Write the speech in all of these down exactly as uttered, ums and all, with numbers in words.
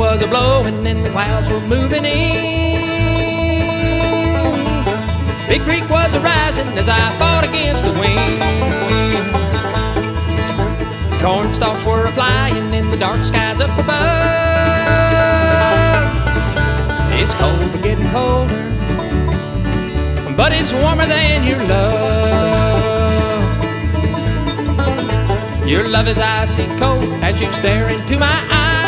was a-blowing and the clouds were moving in. Big Creek was a-rising as I fought against the wind. Corn stalks were a-flying in the dark skies up above. It's cold but getting colder, but it's warmer than your love. Your love is icy cold as you stare into my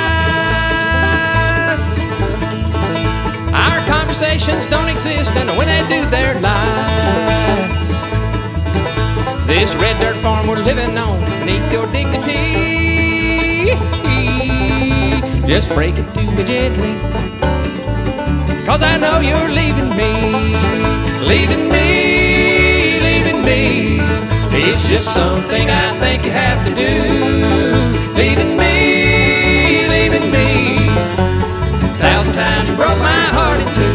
eyes. Our conversations don't exist, and when they do, they're lies. This red dirt farm we're living on is beneath your dignity. Just break it to me gently, 'cause I know you're leaving me. Leaving me, leaving me. It's just something I think you have to do. Leaving me, leaving me. A thousand times you broke my heart in two.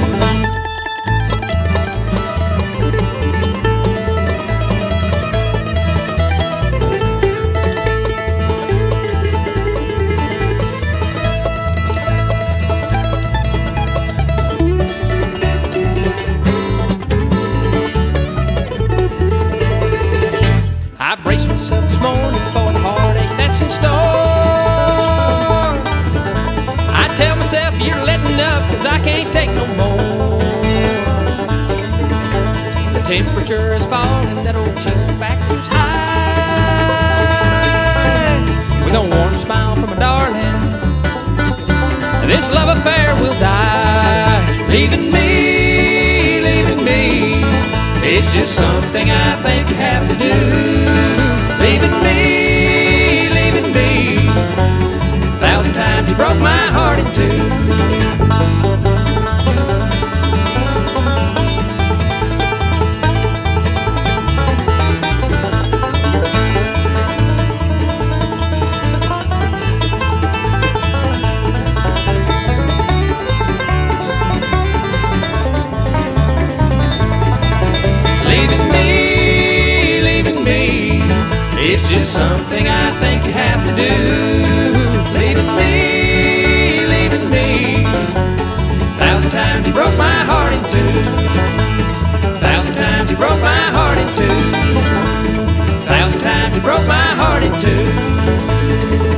I braced myself this morning for the heartache that's in store. I tell myself you're letting up, 'cause I can't take no more. The temperature is falling, that old chill factor's high. With no warm smile from a darling, this love affair will die. Leaving me, leaving me. It's just something I think you have to do. Leaving me, leaving me. A thousand times you broke my heart in two. It's just something I think you have to do. Leaving me, leaving me. A thousand times you broke my heart in two. A thousand times you broke my heart in two. A thousand times you broke my heart in two.